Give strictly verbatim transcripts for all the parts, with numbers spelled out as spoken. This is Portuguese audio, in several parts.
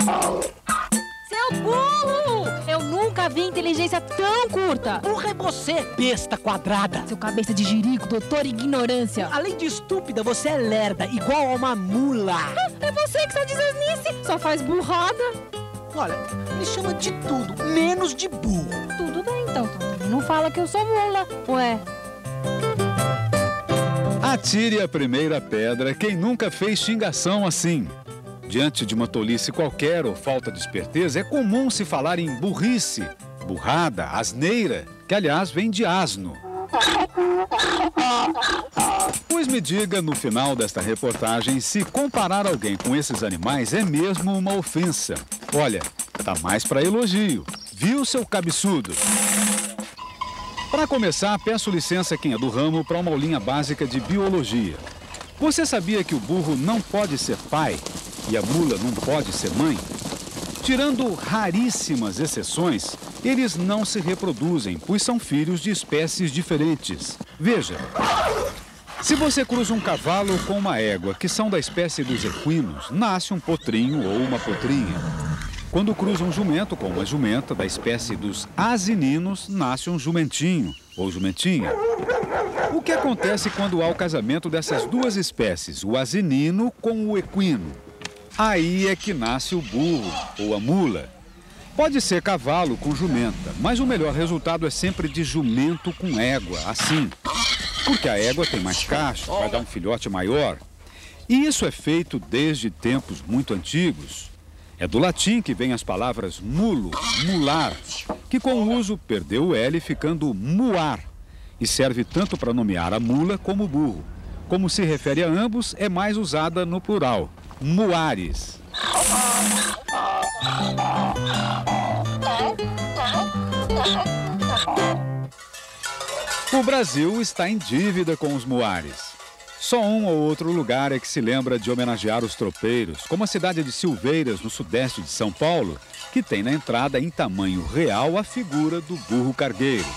Seu burro! Eu nunca vi inteligência tão curta. Burra é você, besta quadrada. Seu cabeça de jirico, doutor ignorância. Além de estúpida, você é lerda, igual a uma mula. É você que só diz asnice, só faz burrada. Olha, me chama de tudo, menos de burro. Tudo bem, então. Também não fala que eu sou mula. Ué. Atire a primeira pedra quem nunca fez xingação assim. Diante de uma tolice qualquer ou falta de esperteza, é comum se falar em burrice, burrada, asneira, que aliás vem de asno. Pois me diga no final desta reportagem se comparar alguém com esses animais é mesmo uma ofensa. Olha, tá mais para elogio. Viu, seu cabeçudo? Para começar, peço licença quem é do ramo para uma aulinha básica de biologia. Você sabia que o burro não pode ser pai e a mula não pode ser mãe? Tirando raríssimas exceções, eles não se reproduzem, pois são filhos de espécies diferentes. Veja, se você cruza um cavalo com uma égua, que são da espécie dos equinos, nasce um potrinho ou uma potrinha. Quando cruza um jumento com uma jumenta da espécie dos asininos, nasce um jumentinho ou jumentinha. O que acontece quando há o casamento dessas duas espécies, o asinino com o equino? Aí é que nasce o burro ou a mula. Pode ser cavalo com jumenta, mas o melhor resultado é sempre de jumento com égua, assim. Porque a égua tem mais cacho, vai dar um filhote maior. E isso é feito desde tempos muito antigos. É do latim que vêm as palavras mulo, mular, que com o uso perdeu o L ficando muar. E serve tanto para nomear a mula como o burro. Como se refere a ambos, é mais usada no plural, muares. O Brasil está em dívida com os muares. Só um ou outro lugar é que se lembra de homenagear os tropeiros, como a cidade de Silveiras, no sudeste de São Paulo, que tem na entrada em tamanho real a figura do burro cargueiro.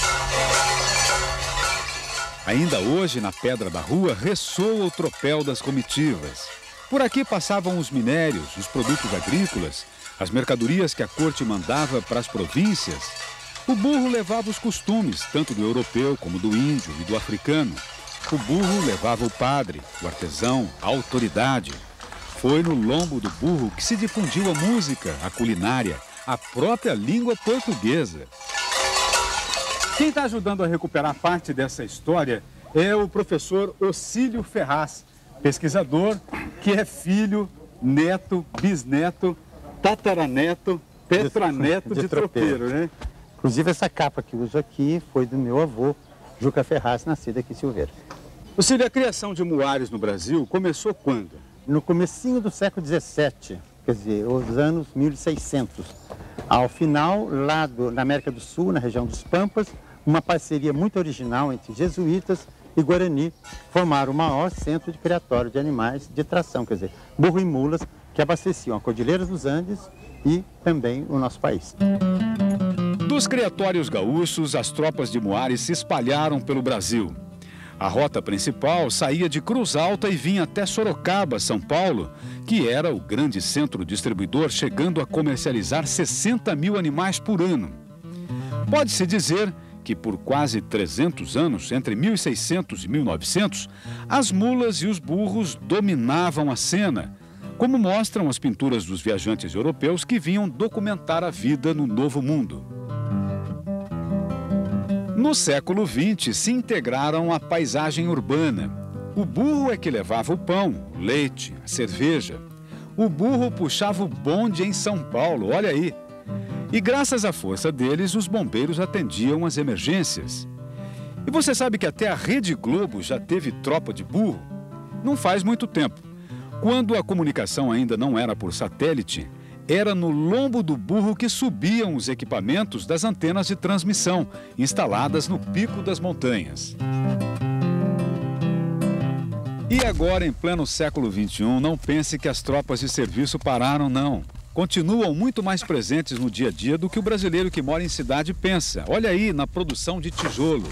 Ainda hoje, na Pedra da Rua, ressoa o tropel das comitivas. Por aqui passavam os minérios, os produtos agrícolas, as mercadorias que a corte mandava para as províncias. O burro levava os costumes, tanto do europeu como do índio e do africano. O burro levava o padre, o artesão, a autoridade. Foi no lombo do burro que se difundiu a música, a culinária, a própria língua portuguesa. Quem está ajudando a recuperar parte dessa história é o professor Ocílio Ferraz, pesquisador que é filho, neto, bisneto, tataraneto, tetraneto de, de tropeiro, tropeiro, né? Inclusive essa capa que uso aqui foi do meu avô, Juca Ferraz, nascido aqui em Silveira. Ocílio, a criação de muares no Brasil começou quando? No comecinho do século dezessete, quer dizer, os anos mil e seiscentos. Ao final, lá do, na América do Sul, na região dos Pampas, uma parceria muito original entre jesuítas e Guarani formaram o maior centro de criatório de animais de tração, quer dizer, burro e mulas, que abasteciam a Cordilheira dos Andes e também o nosso país. Dos criatórios gaúchos, as tropas de muares se espalharam pelo Brasil. A rota principal saía de Cruz Alta e vinha até Sorocaba, São Paulo, que era o grande centro distribuidor, chegando a comercializar sessenta mil animais por ano. Pode-se dizer que por quase trezentos anos, entre mil e seiscentos e mil e novecentos, as mulas e os burros dominavam a cena, como mostram as pinturas dos viajantes europeus que vinham documentar a vida no Novo Mundo. No século vinte, se integraram à paisagem urbana. O burro é que levava o pão, o leite, a cerveja. O burro puxava o bonde em São Paulo, olha aí. E graças à força deles, os bombeiros atendiam as emergências. E você sabe que até a Rede Globo já teve tropa de burro? Não faz muito tempo. Quando a comunicação ainda não era por satélite, era no lombo do burro que subiam os equipamentos das antenas de transmissão, instaladas no pico das montanhas. E agora, em pleno século vinte e um, não pense que as tropas de serviço pararam, não. Continuam muito mais presentes no dia a dia do que o brasileiro que mora em cidade pensa. Olha aí, na produção de tijolo.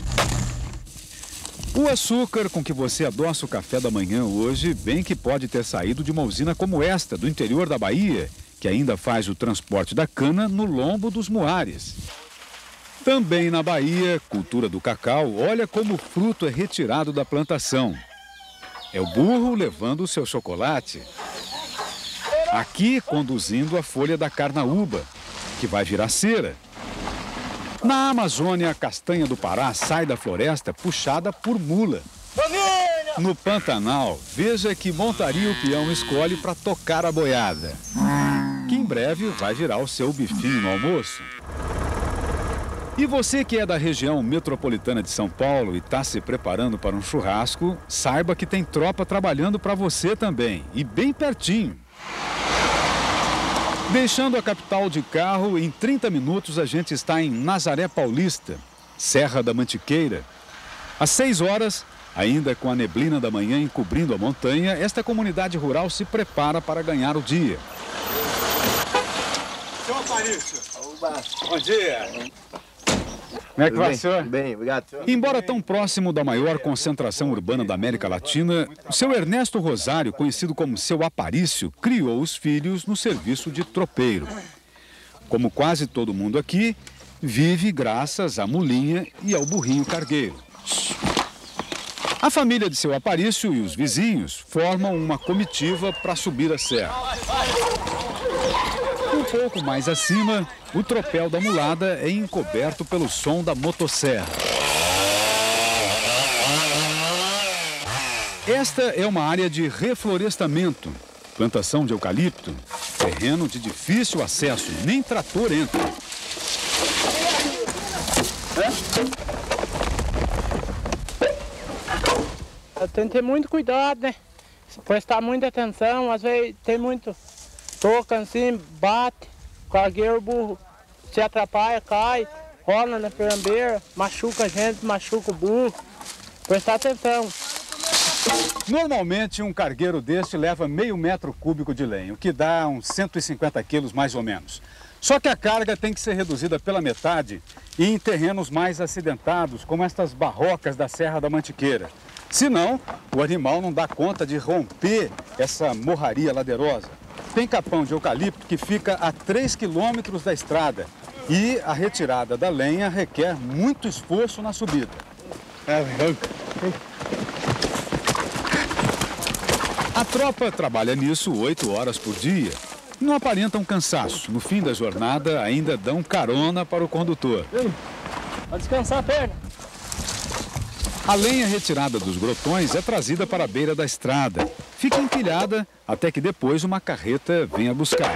O açúcar com que você adoça o café da manhã hoje, bem que pode ter saído de uma usina como esta, do interior da Bahia, que ainda faz o transporte da cana no lombo dos muares. Também na Bahia, cultura do cacau, olha como o fruto é retirado da plantação. É o burro levando o seu chocolate. Aqui, conduzindo a folha da carnaúba, que vai virar cera. Na Amazônia, a castanha do Pará sai da floresta puxada por mula. No Pantanal, veja que montaria o peão escolhe para tocar a boiada, que em breve vai virar o seu bifinho no almoço. E você que é da região metropolitana de São Paulo e está se preparando para um churrasco, saiba que tem tropa trabalhando para você também, e bem pertinho. Deixando a capital de carro, em trinta minutos a gente está em Nazaré Paulista, Serra da Mantiqueira. Às seis horas, ainda com a neblina da manhã encobrindo a montanha, esta comunidade rural se prepara para ganhar o dia. Senhor Aparício. Bom dia. Como é que vai, senhor? Bem, obrigado, senhor. Embora tão próximo da maior concentração urbana da América Latina, o seu Ernesto Rosário, conhecido como seu Aparício, criou os filhos no serviço de tropeiro. Como quase todo mundo aqui, vive graças à mulinha e ao burrinho cargueiro. A família de seu Aparício e os vizinhos formam uma comitiva para subir a serra. Um pouco mais acima, o tropel da mulada é encoberto pelo som da motosserra. Esta é uma área de reflorestamento, plantação de eucalipto, terreno de difícil acesso, nem trator entra. Tem que ter muito cuidado, né? Prestar muita atenção, às vezes tem muito toca assim, bate, cargueiro, o burro se atrapalha, cai, rola na pirambeira, machuca a gente, machuca o burro. Prestar atenção. Normalmente um cargueiro deste leva meio metro cúbico de lenha, o que dá uns cento e cinquenta quilos mais ou menos. Só que a carga tem que ser reduzida pela metade e em terrenos mais acidentados, como estas barrocas da Serra da Mantiqueira. Senão, o animal não dá conta de romper essa morraria ladeirosa. Tem capão de eucalipto que fica a três quilômetros da estrada e a retirada da lenha requer muito esforço na subida. A tropa trabalha nisso oito horas por dia. Não aparentam cansaço. No fim da jornada, ainda dão carona para o condutor. Vai descansar a perna. A lenha retirada dos grotões é trazida para a beira da estrada. Fica empilhada até que depois uma carreta venha buscar.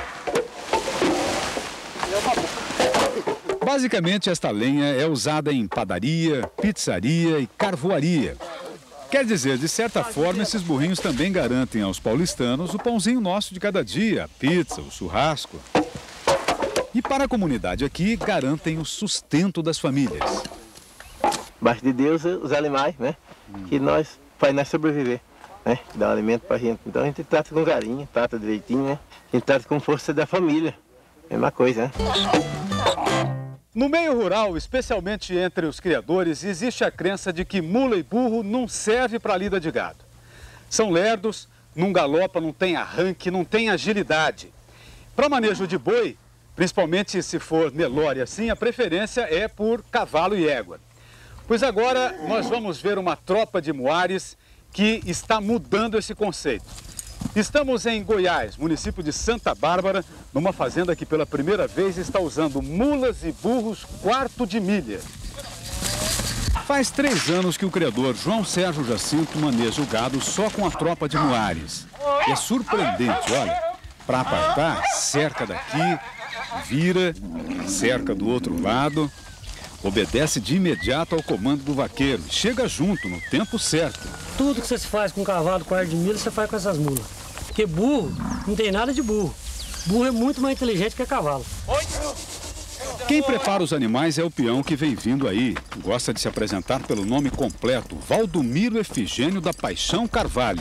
Basicamente, esta lenha é usada em padaria, pizzaria e carvoaria. Quer dizer, de certa forma, esses burrinhos também garantem aos paulistanos o pãozinho nosso de cada dia, a pizza, o churrasco. E para a comunidade aqui, garantem o sustento das famílias. Embaixo de Deus, os animais, né? Que nós, faz nós sobreviver, né? Dá um alimento pra gente. Então a gente trata com carinho, trata direitinho, né? A gente trata com força da família. Mesma coisa, né? No meio rural, especialmente entre os criadores, existe a crença de que mula e burro não serve para a lida de gado. São lerdos, não galopa, não tem arranque, não tem agilidade. Para manejo de boi, principalmente se for Nelore assim, a preferência é por cavalo e égua. Pois agora nós vamos ver uma tropa de muares que está mudando esse conceito. Estamos em Goiás, município de Santa Bárbara, numa fazenda que pela primeira vez está usando mulas e burros quarto de milha. Faz três anos que o criador João Sérgio Jacinto maneja o gado só com a tropa de muares. É surpreendente, olha, para apartar, cerca daqui, vira, cerca do outro lado, obedece de imediato ao comando do vaqueiro, chega junto no tempo certo. Tudo que você faz com cavalo, quarto de milha, você faz com essas mulas. Porque burro, não tem nada de burro. Burro é muito mais inteligente que cavalo. Quem prepara os animais é o peão que vem vindo aí. Gosta de se apresentar pelo nome completo, Valdomiro Efigênio da Paixão Carvalho.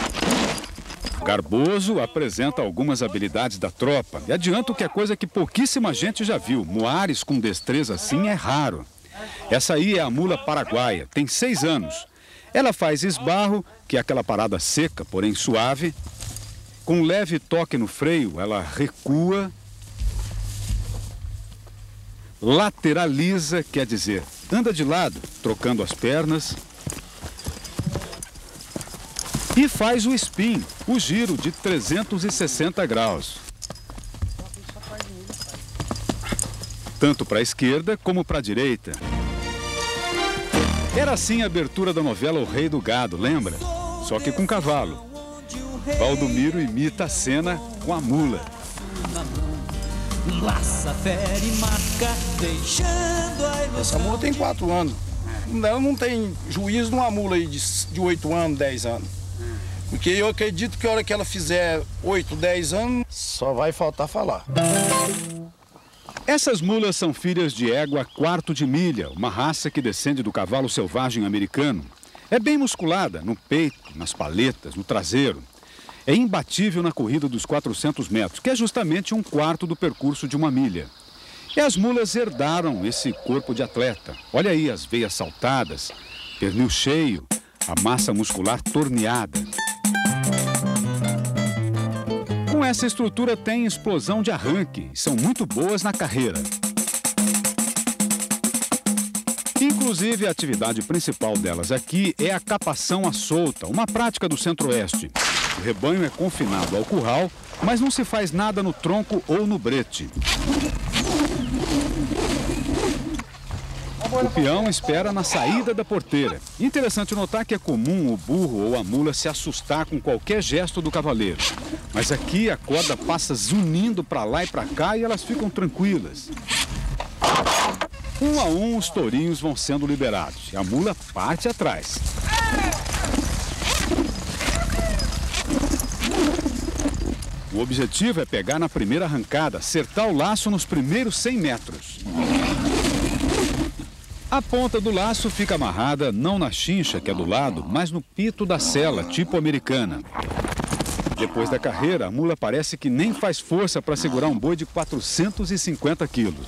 Garboso apresenta algumas habilidades da tropa e adianta que é coisa que pouquíssima gente já viu. Muares com destreza assim é raro. Essa aí é a mula paraguaia, tem seis anos. Ela faz esbarro, que é aquela parada seca, porém suave, Com leve toque no freio, ela recua, lateraliza, quer dizer, anda de lado, trocando as pernas, e faz o spin, o giro de trezentos e sessenta graus. Tanto para a esquerda como para a direita. Era assim a abertura da novela O Rei do Gado, lembra? Só que com cavalo. Valdomiro imita a cena com a mula. Essa mula tem quatro anos. Ela não tem juízo numa mula aí de oito anos, dez anos. Porque eu acredito que a hora que ela fizer oito, dez anos, só vai faltar falar. Essas mulas são filhas de égua quarto de milha, uma raça que descende do cavalo selvagem americano. É bem musculada no peito, nas paletas, no traseiro. É imbatível na corrida dos quatrocentos metros, que é justamente um quarto do percurso de uma milha. E as mulas herdaram esse corpo de atleta. Olha aí as veias saltadas, pernil cheio, a massa muscular torneada. Com essa estrutura tem explosão de arranque e são muito boas na carreira. Inclusive, a atividade principal delas aqui é a capação à solta, uma prática do centro-oeste. O rebanho é confinado ao curral, mas não se faz nada no tronco ou no brete. O peão espera na saída da porteira. Interessante notar que é comum o burro ou a mula se assustar com qualquer gesto do cavaleiro. Mas aqui a corda passa zunindo para lá e para cá e elas ficam tranquilas. Um a um os tourinhos vão sendo liberados e a mula parte atrás. O objetivo é pegar na primeira arrancada, acertar o laço nos primeiros cem metros. A ponta do laço fica amarrada não na chincha, que é do lado, mas no pito da sela, tipo americana. Depois da carreira, a mula parece que nem faz força para segurar um boi de quatrocentos e cinquenta quilos.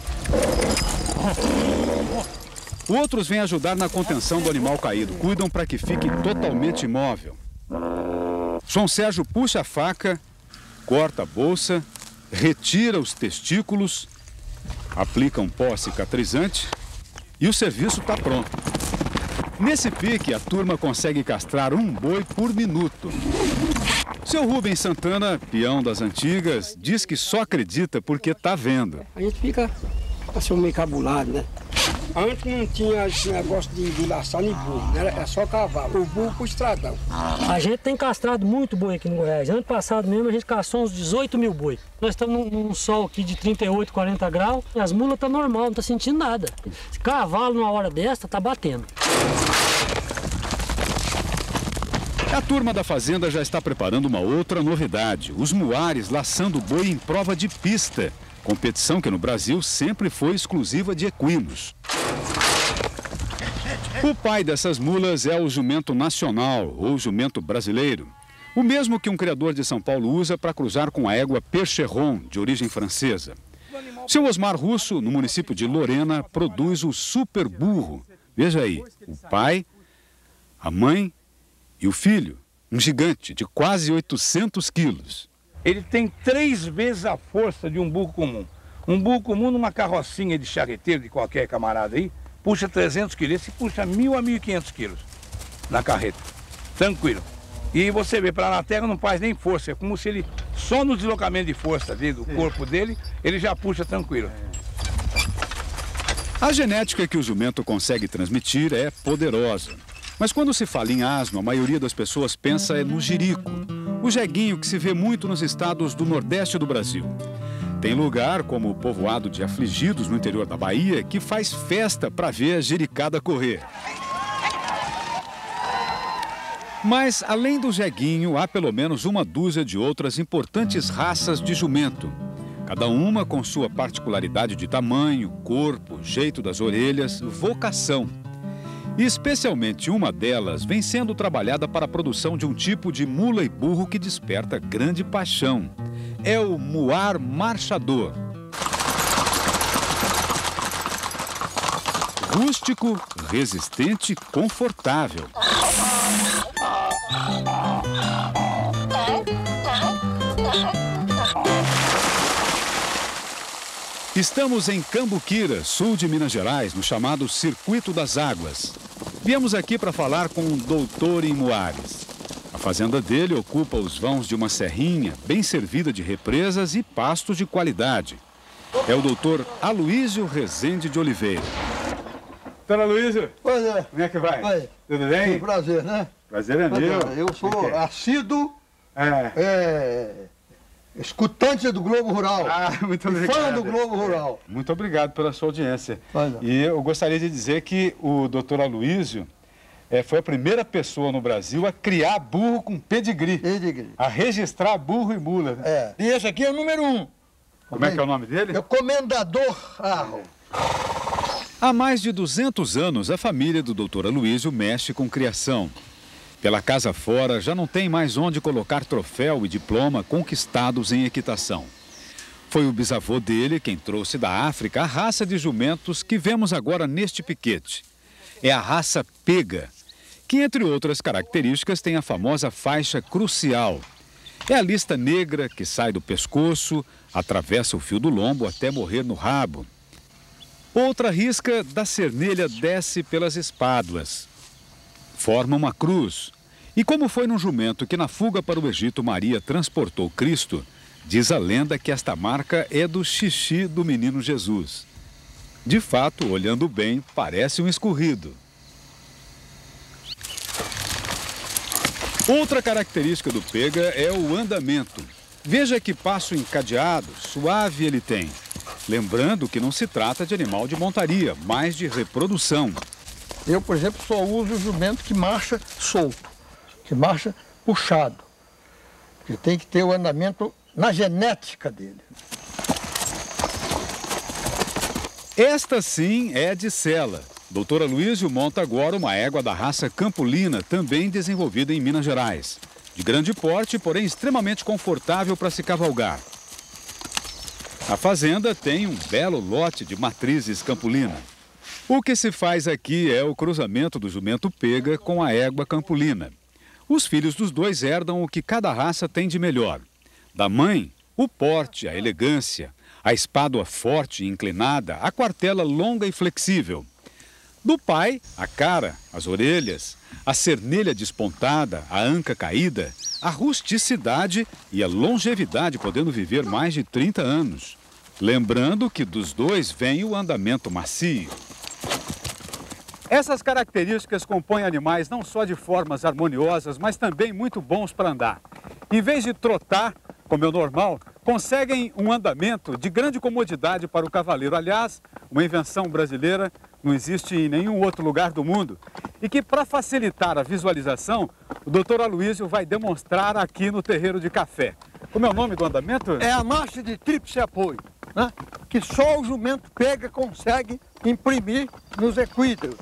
Outros vêm ajudar na contenção do animal caído, cuidam para que fique totalmente imóvel. João Sérgio puxa a faca, corta a bolsa, retira os testículos, aplica um pó cicatrizante e o serviço está pronto. Nesse pique, a turma consegue castrar um boi por minuto. Seu Rubens Santana, peão das antigas, diz que só acredita porque está vendo. A gente fica assim meio cabulado, né? Antes não tinha esse negócio de, de laçar nem burro, né? Era só cavalo, o burro pro estradão. A gente tem castrado muito boi aqui no Goiás. Ano passado mesmo a gente castrou uns dezoito mil boi. Nós estamos num, num sol aqui de trinta e oito, quarenta graus e as mulas estão normal, não estão sentindo nada. Esse cavalo numa hora dessa tá batendo. A turma da fazenda já está preparando uma outra novidade. Os muares laçando boi em prova de pista. Competição que no Brasil sempre foi exclusiva de equinos. O pai dessas mulas é o jumento nacional, ou jumento brasileiro. O mesmo que um criador de São Paulo usa para cruzar com a égua Percheron, de origem francesa. Seu Osmar Russo, no município de Lorena, produz o super burro. Veja aí, o pai, a mãe e o filho, um gigante de quase oitocentos quilos. Ele tem três vezes a força de um burro comum. Um burro comum numa carrocinha de charreteiro de qualquer camarada aí, puxa trezentos quilos, esse puxa mil a mil e quinhentos quilos na carreta, tranquilo. E você vê, para na terra não faz nem força, é como se ele, só no deslocamento de força dele, do corpo dele, ele já puxa tranquilo. A genética que o jumento consegue transmitir é poderosa. Mas quando se fala em asno, a maioria das pessoas pensa é no jirico, o jeguinho que se vê muito nos estados do Nordeste do Brasil. Tem lugar, como o povoado de Afligidos, no interior da Bahia, que faz festa para ver a jericada correr. Mas, além do jeguinho, há pelo menos uma dúzia de outras importantes raças de jumento. Cada uma com sua particularidade de tamanho, corpo, jeito das orelhas, vocação. E especialmente uma delas vem sendo trabalhada para a produção de um tipo de mula e burro que desperta grande paixão. É o muar marchador. Rústico, resistente, confortável. Estamos em Cambuquira, sul de Minas Gerais, no chamado Circuito das Águas. Viemos aqui para falar com o doutor em Muares. A fazenda dele ocupa os vãos de uma serrinha, bem servida de represas e pastos de qualidade. É o doutor Aloísio Rezende de Oliveira. Doutor Aloísio, pois é. Como é que vai? Oi. Tudo bem? Sim, prazer, né? Prazer é meu. Eu sou que que é? assíduo É. é, escutante do Globo Rural. Ah, muito obrigado. Fã do Globo Rural. Muito obrigado pela sua audiência. Pois é. E eu gostaria de dizer que o doutor Aloísio é, foi a primeira pessoa no Brasil a criar burro com pedigree. Pedigree. A registrar burro e mula. Né? É. E esse aqui é o número um. Como é que é o nome dele? É o Comendador Arro. Há mais de duzentos anos, a família do doutor Aloísio mexe com criação. Pela casa fora, já não tem mais onde colocar troféu e diploma conquistados em equitação. Foi o bisavô dele quem trouxe da África a raça de jumentos que vemos agora neste piquete. É a raça pega, que entre outras características tem a famosa faixa crucial. É a lista negra que sai do pescoço, atravessa o fio do lombo até morrer no rabo. Outra risca da cernelha desce pelas espáduas. Forma uma cruz. E como foi num jumento que na fuga para o Egito Maria transportou Cristo, diz a lenda que esta marca é do xixi do menino Jesus. De fato, olhando bem, parece um escorrido. Outra característica do pega é o andamento. Veja que passo encadeado, suave ele tem. Lembrando que não se trata de animal de montaria, mas de reprodução. Eu, por exemplo, só uso o jumento que marcha solto, que marcha puxado. Que tem que ter o andamento na genética dele. Esta sim é de sela. Doutor Aloísio monta agora uma égua da raça Campolina, também desenvolvida em Minas Gerais. De grande porte, porém extremamente confortável para se cavalgar. A fazenda tem um belo lote de matrizes Campolina. O que se faz aqui é o cruzamento do jumento pega com a égua Campolina. Os filhos dos dois herdam o que cada raça tem de melhor. Da mãe, o porte, a elegância, a espádua forte e inclinada, a quartela longa e flexível. Do pai, a cara, as orelhas, a cernelha despontada, a anca caída, a rusticidade e a longevidade, podendo viver mais de trinta anos. Lembrando que dos dois vem o andamento macio. Essas características compõem animais não só de formas harmoniosas, mas também muito bons para andar. Em vez de trotar, como é o normal, conseguem um andamento de grande comodidade para o cavaleiro. Aliás, uma invenção brasileira, não existe em nenhum outro lugar do mundo. E que, para facilitar a visualização, o doutor Aloísio vai demonstrar aqui no terreiro de café. Como é o nome do andamento? É a marcha de tríplice apoio, né? Que só o jumento pega consegue imprimir nos equídeos.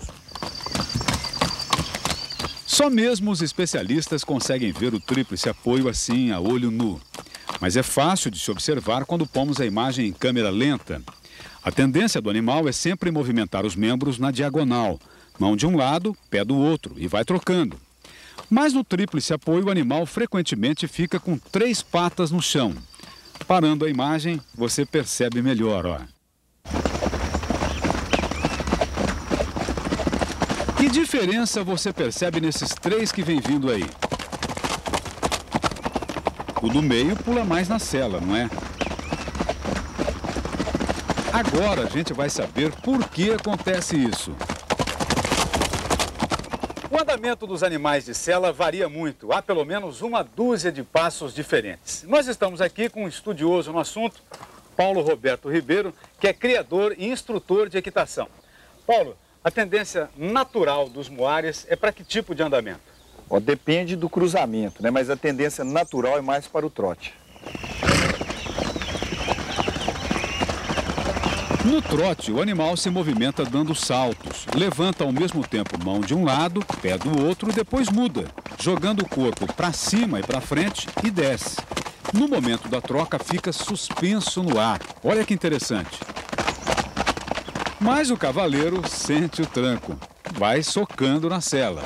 Só mesmo os especialistas conseguem ver o tríplice apoio assim, a olho nu. Mas é fácil de se observar quando pomos a imagem em câmera lenta. A tendência do animal é sempre movimentar os membros na diagonal, mão de um lado, pé do outro, e vai trocando. Mas no tríplice apoio, o animal frequentemente fica com três patas no chão. Parando a imagem, você percebe melhor, ó. Que diferença você percebe nesses três que vem vindo aí? O do meio pula mais na sela, não é? Agora a gente vai saber por que acontece isso. O andamento dos animais de sela varia muito. Há pelo menos uma dúzia de passos diferentes. Nós estamos aqui com um estudioso no assunto, Paulo Roberto Ribeiro, que é criador e instrutor de equitação. Paulo, a tendência natural dos muares é para que tipo de andamento? Ó, depende do cruzamento, né? Mas a tendência natural é mais para o trote. No trote, o animal se movimenta dando saltos, levanta ao mesmo tempo mão de um lado, pé do outro e depois muda, jogando o corpo para cima e para frente e desce. No momento da troca, fica suspenso no ar. Olha que interessante. Mas o cavaleiro sente o tranco, vai socando na sela.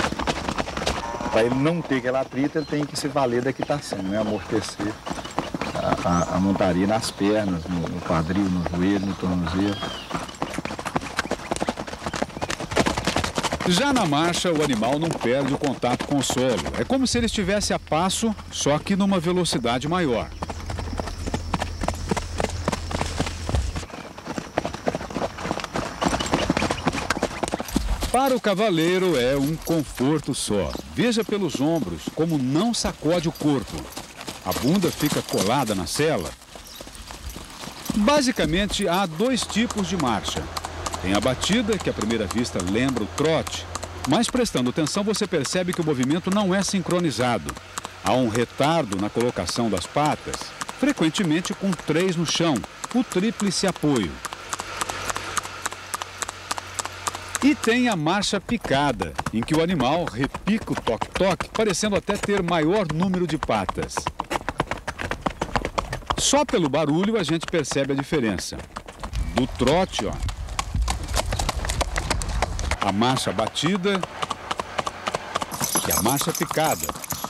Para ele não ter aquela atrito, ele tem que se valer da equitação, né? Amortecer a, a, a montaria nas pernas, no, no quadril, no joelho, no tornozelo. Já na marcha, o animal não perde o contato com o solo. É como se ele estivesse a passo, só que numa velocidade maior. Para o cavaleiro é um conforto só. Veja pelos ombros como não sacode o corpo. A bunda fica colada na sela. Basicamente, há dois tipos de marcha. Tem a batida, que à primeira vista lembra o trote, mas prestando atenção você percebe que o movimento não é sincronizado. Há um retardo na colocação das patas, frequentemente com três no chão, o tríplice apoio. E tem a marcha picada, em que o animal repica o toque-toque, parecendo até ter maior número de patas. Só pelo barulho a gente percebe a diferença. Do trote, ó, a marcha batida e a marcha picada.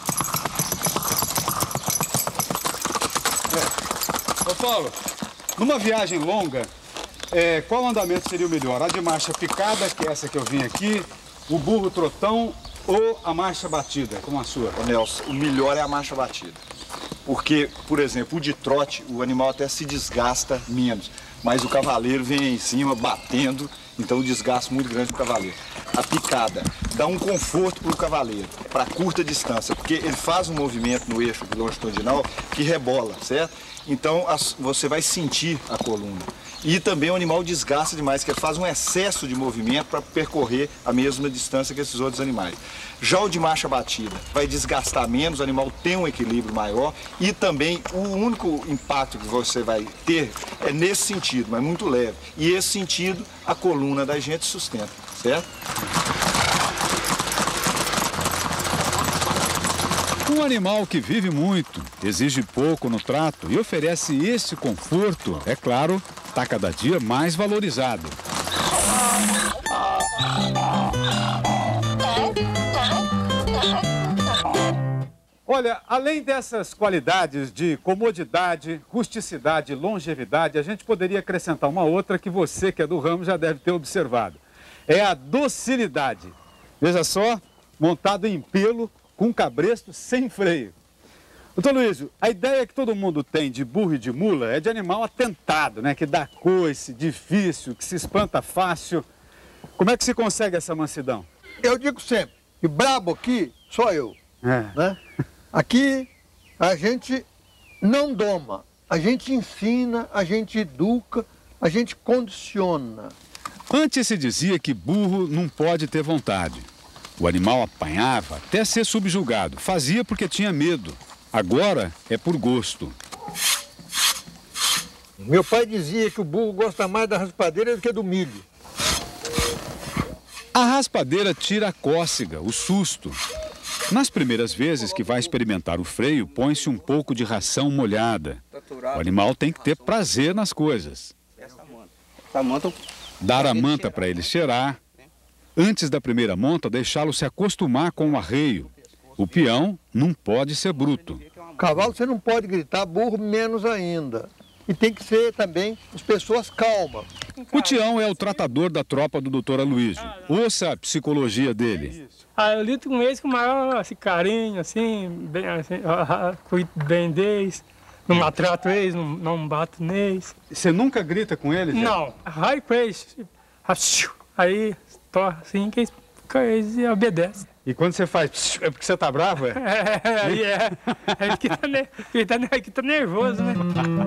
É. Ô Paulo, numa viagem longa, É, qual andamento seria o melhor? A de marcha picada, que é essa que eu vim aqui, o burro trotão ou a marcha batida, como a sua? Ô Nelson, o melhor é a marcha batida. Porque, por exemplo, o de trote, o animal até se desgasta menos. Mas o cavaleiro vem em cima batendo, então o desgaste muito grande para o cavaleiro. A picada dá um conforto para o cavaleiro, para curta distância, porque ele faz um movimento no eixo longitudinal que rebola, certo? Então as, você vai sentir a coluna. E também o animal desgasta demais, que ele faz um excesso de movimento para percorrer a mesma distância que esses outros animais. Já o de marcha batida vai desgastar menos, o animal tem um equilíbrio maior e também o único impacto que você vai ter é nesse sentido, mas muito leve. E esse sentido a coluna da gente sustenta, certo? Um animal que vive muito, exige pouco no trato e oferece esse conforto, é claro, está cada dia mais valorizado. Olha, além dessas qualidades de comodidade, rusticidade e longevidade, a gente poderia acrescentar uma outra que você, que é do ramo, já deve ter observado. É a docilidade. Veja só, montado em pelo, com cabresto sem freio. Doutor Luísio, a ideia que todo mundo tem de burro e de mula é de animal atentado, né? Que dá coice, difícil, que se espanta fácil. Como é que se consegue essa mansidão? Eu digo sempre, que brabo aqui sou eu. É. Né? Aqui a gente não doma, a gente ensina, a gente educa, a gente condiciona. Antes se dizia que burro não pode ter vontade. O animal apanhava até ser subjugado. Fazia porque tinha medo. Agora é por gosto. Meu pai dizia que o burro gosta mais da raspadeira do que do milho. A raspadeira tira a cócega, o susto. Nas primeiras vezes que vai experimentar o freio, põe-se um pouco de ração molhada. O animal tem que ter prazer nas coisas. Dar a manta para ele cheirar. Antes da primeira monta, deixá-lo se acostumar com o arreio. O peão não pode ser bruto. Cavalo você não pode gritar, burro menos ainda. E tem que ser também as pessoas calmas. O Tião é o tratador da tropa do doutor Aloysio. Ouça a psicologia dele. Ah, eu lido com eles com maior assim, carinho, assim, bem, assim, cuido bem deles. Não maltrato eles, não, não bato neles. Você nunca grita com eles? Não, raio com eles. Aí, tô assim que eles, eles obedecem. E quando você faz, é porque você tá bravo, é? É, aí é. É que tá, ele tá, ele tá nervoso, né?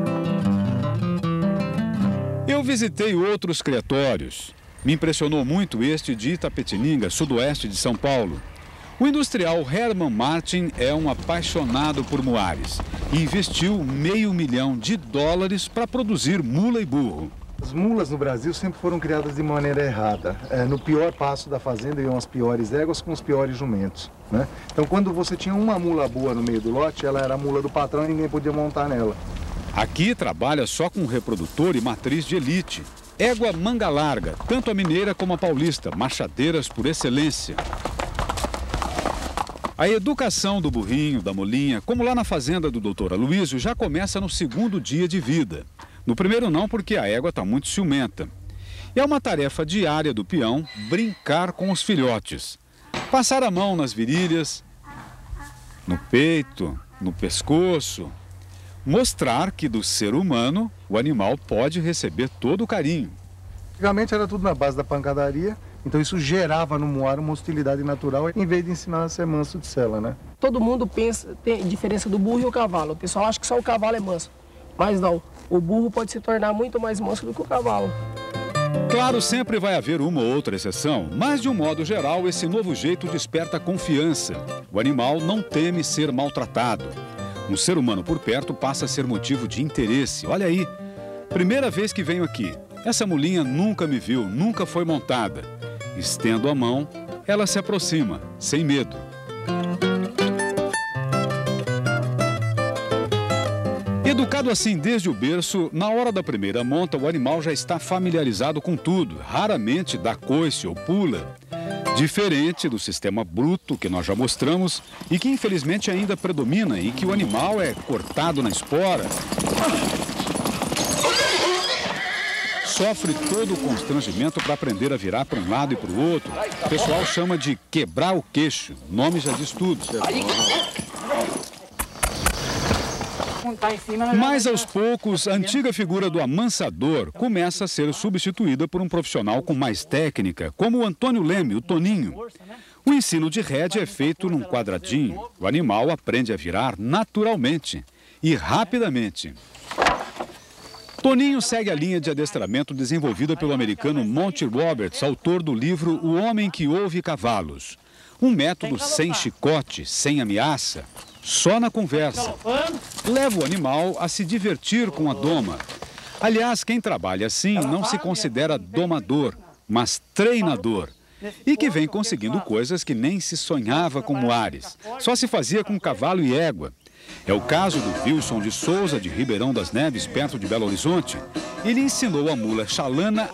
Eu visitei outros criatórios. Me impressionou muito este de Itapetininga, sudoeste de São Paulo. O industrial Herman Martin é um apaixonado por muares e investiu meio milhão de dólares para produzir mula e burro. As mulas no Brasil sempre foram criadas de maneira errada. É, no pior passo da fazenda iam as piores éguas com os piores jumentos, né? Então, quando você tinha uma mula boa no meio do lote, ela era a mula do patrão e ninguém podia montar nela. Aqui trabalha só com reprodutor e matriz de elite. Égua manga larga, tanto a mineira como a paulista, marchadeiras por excelência. A educação do burrinho, da molinha, como lá na fazenda do doutor Aloysio, já começa no segundo dia de vida. No primeiro não, porque a égua está muito ciumenta. E é uma tarefa diária do peão brincar com os filhotes. Passar a mão nas virilhas, no peito, no pescoço. Mostrar que do ser humano o animal pode receber todo o carinho. Antigamente era tudo na base da pancadaria, então isso gerava no moar uma hostilidade natural, em vez de ensinar a ser manso de sela, né? Todo mundo pensa, tem diferença do burro e o cavalo. O pessoal acha que só o cavalo é manso, mas não. O burro pode se tornar muito mais manso do que o cavalo. Claro, sempre vai haver uma ou outra exceção, mas de um modo geral, esse novo jeito desperta confiança. O animal não teme ser maltratado. Um ser humano por perto passa a ser motivo de interesse. Olha aí, primeira vez que venho aqui. Essa mulinha nunca me viu, nunca foi montada. Estendo a mão, ela se aproxima, sem medo. Educado assim desde o berço, na hora da primeira monta, o animal já está familiarizado com tudo. Raramente dá coice ou pula. Diferente do sistema bruto que nós já mostramos e que infelizmente ainda predomina e que o animal é cortado na espora. Sofre todo o constrangimento para aprender a virar para um lado e para o outro. O pessoal chama de quebrar o queixo. O nome já diz tudo. Mas aos poucos, a antiga figura do amansador começa a ser substituída por um profissional com mais técnica, como o Antônio Leme, o Toninho. O ensino de rédea é feito num quadradinho. O animal aprende a virar naturalmente e rapidamente. Toninho segue a linha de adestramento desenvolvida pelo americano Monty Roberts, autor do livro O Homem que Ouve Cavalos. Um método sem chicote, sem ameaça, só na conversa. Leva o animal a se divertir com a doma. Aliás, quem trabalha assim não se considera domador, mas treinador. E que vem conseguindo coisas que nem se sonhava com Moares. Só se fazia com cavalo e égua. É o caso do Wilson de Souza, de Ribeirão das Neves, perto de Belo Horizonte. Ele ensinou a mula Xalana